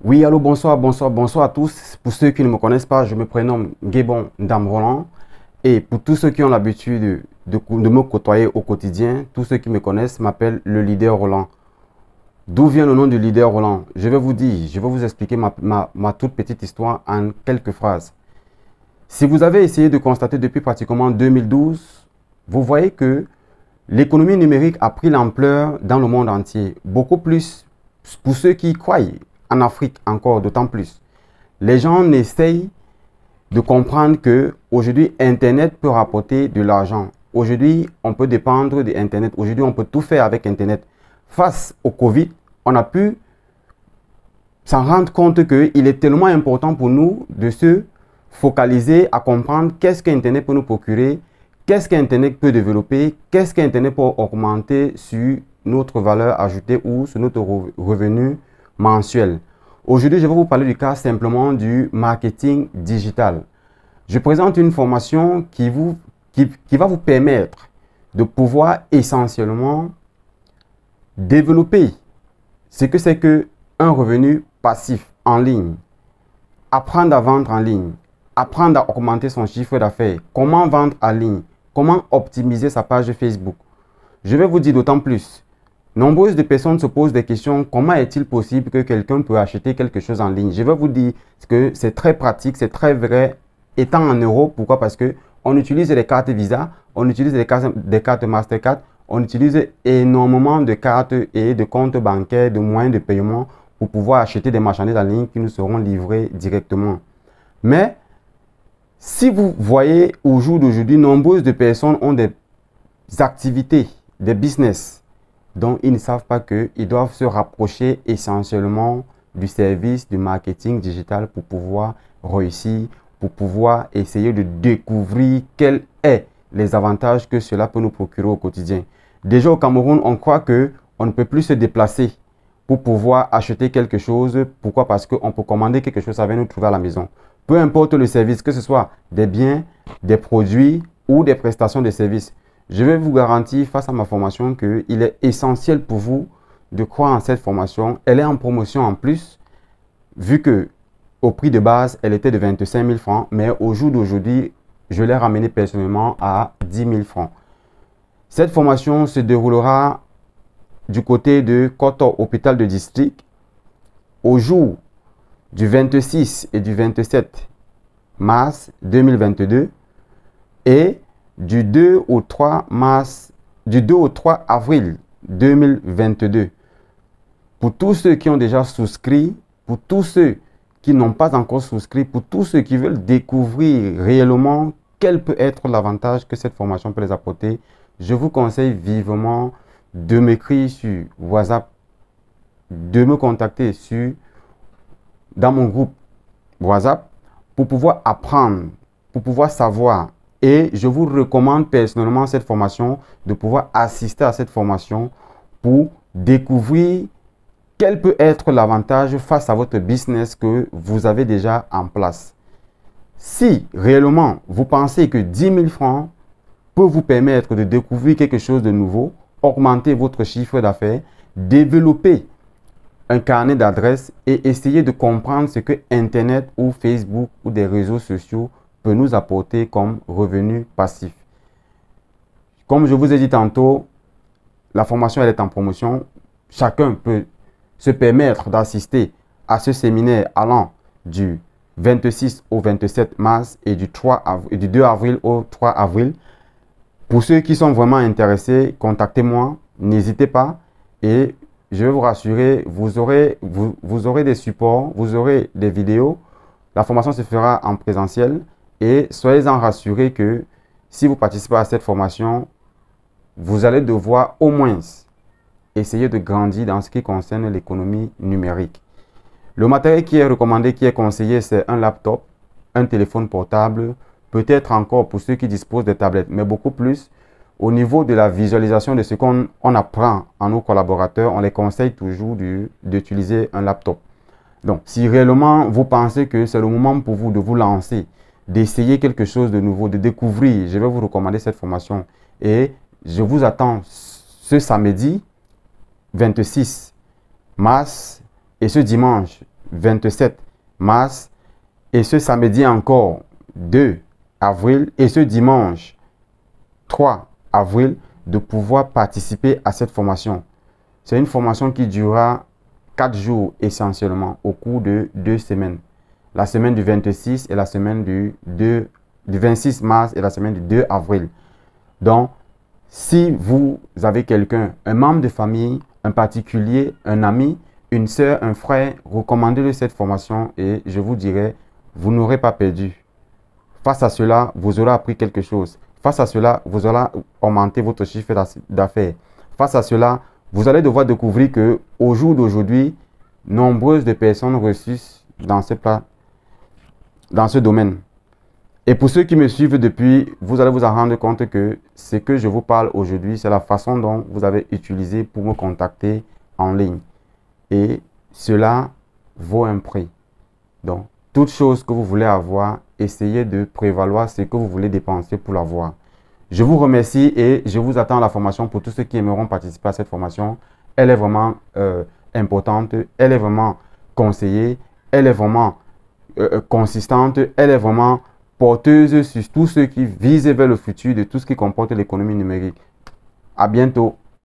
Oui, allô, bonsoir, bonsoir, bonsoir à tous. Pour ceux qui ne me connaissent pas, je me prénomme Guébon Dame Roland. Et pour tous ceux qui ont l'habitude de me côtoyer au quotidien, tous ceux qui me connaissent m'appellent le leader Roland. D'où vient le nom du leader Roland? Je vais vous dire, je vais vous expliquer ma toute petite histoire en quelques phrases. Si vous avez essayé de constater depuis pratiquement 2012, vous voyez que l'économie numérique a pris l'ampleur dans le monde entier. Beaucoup plus pour ceux qui y croient, en Afrique encore d'autant plus. Les gens essayent de comprendre que aujourd'hui Internet peut rapporter de l'argent. Aujourd'hui, on peut dépendre d'Internet. Aujourd'hui, on peut tout faire avec Internet. Face au Covid, on a pu s'en rendre compte qu'il est tellement important pour nous de se focaliser à comprendre qu'est-ce qu'Internet peut nous procurer, qu'est-ce qu'Internet peut développer, qu'est-ce qu'Internet peut augmenter sur notre valeur ajoutée ou sur notre revenu mensuel. Aujourd'hui, je vais vous parler du cas simplement du marketing digital. Je présente une formation qui va vous permettre de pouvoir essentiellement développer ce que c'est qu'un revenu passif en ligne, apprendre à vendre en ligne, apprendre à augmenter son chiffre d'affaires, comment vendre en ligne, comment optimiser sa page Facebook. Je vais vous dire d'autant plus. Nombreuses de personnes se posent des questions. Comment est-il possible que quelqu'un peut acheter quelque chose en ligne? Je vais vous dire que c'est très pratique, c'est très vrai. Étant en euros, pourquoi? Parce que on utilise les cartes Visa, on utilise des cartes Mastercard, on utilise énormément de cartes et de comptes bancaires, de moyens de paiement pour pouvoir acheter des marchandises en ligne qui nous seront livrées directement. Mais si vous voyez au jour d'aujourd'hui, nombreuses de personnes ont des activités, des business dont ils ne savent pas qu'ils doivent se rapprocher essentiellement du service du marketing digital pour pouvoir réussir, pour pouvoir essayer de découvrir quels sont les avantages que cela peut nous procurer au quotidien. Déjà au Cameroun, on croit qu'on ne peut plus se déplacer pour pouvoir acheter quelque chose. Pourquoi? Parce qu'on peut commander quelque chose, ça vient nous trouver à la maison. Peu importe le service, que ce soit des biens, des produits ou des prestations de services. Je vais vous garantir face à ma formation qu'il est essentiel pour vous de croire en cette formation. Elle est en promotion en plus, vu que au prix de base, elle était de 25 000 francs, mais au jour d'aujourd'hui, je l'ai ramenée personnellement à 10 000 francs. Cette formation se déroulera du côté de Koto, hôpital de district, au jour du 26 et du 27 mars 2022 et du 2 au 3 avril 2022. Pour tous ceux qui ont déjà souscrit, pour tous ceux qui n'ont pas encore souscrit, pour tous ceux qui veulent découvrir réellement quel peut être l'avantage que cette formation peut les apporter, je vous conseille vivement de m'écrire sur WhatsApp, de me contacter dans mon groupe WhatsApp pour pouvoir apprendre, pour pouvoir savoir. Et je vous recommande personnellement cette formation, de pouvoir assister à cette formation pour découvrir quel peut être l'avantage face à votre business que vous avez déjà en place. Si réellement vous pensez que 10 000 francs peut vous permettre de découvrir quelque chose de nouveau, augmenter votre chiffre d'affaires, développer un carnet d'adresses et essayer de comprendre ce que Internet ou Facebook ou des réseaux sociaux peut nous apporter comme revenu passif. Comme je vous ai dit tantôt, la formation elle est en promotion. Chacun peut se permettre d'assister à ce séminaire allant du 26 au 27 mars et du 2 avril au 3 avril. Pour ceux qui sont vraiment intéressés, contactez-moi, n'hésitez pas et je vais vous rassurer, vous aurez des supports, vous aurez des vidéos. La formation se fera en présentiel et soyez-en rassurés que si vous participez à cette formation, vous allez devoir au moins essayer de grandir dans ce qui concerne l'économie numérique. Le matériel qui est recommandé, qui est conseillé, c'est un laptop, un téléphone portable, peut-être encore pour ceux qui disposent de tablettes, mais beaucoup plus au niveau de la visualisation de ce qu'on apprend à nos collaborateurs, on les conseille toujours d'utiliser un laptop. Donc, si réellement vous pensez que c'est le moment pour vous de vous lancer, d'essayer quelque chose de nouveau, de découvrir, je vais vous recommander cette formation. Et je vous attends ce samedi 26 mars et ce dimanche 27 mars et ce samedi encore 2 avril et ce dimanche 3 avril de pouvoir participer à cette formation. C'est une formation qui durera 4 jours essentiellement au cours de 2 semaines. La semaine du 26 et la semaine du 26 mars et la semaine du 2 avril. Donc, si vous avez quelqu'un, un membre de famille, un particulier, un ami, une soeur, un frère, recommandez-le cette formation et je vous dirai, vous n'aurez pas perdu. Face à cela, vous aurez appris quelque chose. Face à cela, vous aurez augmenté votre chiffre d'affaires. Face à cela, vous allez devoir découvrir qu'au jour d'aujourd'hui, nombreuses de personnes réussissent dans ce domaine. Et pour ceux qui me suivent depuis, vous allez vous en rendre compte que ce que je vous parle aujourd'hui, c'est la façon dont vous avez utilisé pour me contacter en ligne. Et cela vaut un prix. Donc, toute chose que vous voulez avoir, essayez de prévaloir ce que vous voulez dépenser pour l'avoir. Je vous remercie et je vous attends à la formation pour tous ceux qui aimeront participer à cette formation. Elle est vraiment importante, elle est vraiment conseillée, elle est vraiment consistante, elle est vraiment porteuse sur tous ceux qui visent vers le futur de tout ce qui comporte l'économie numérique. À bientôt.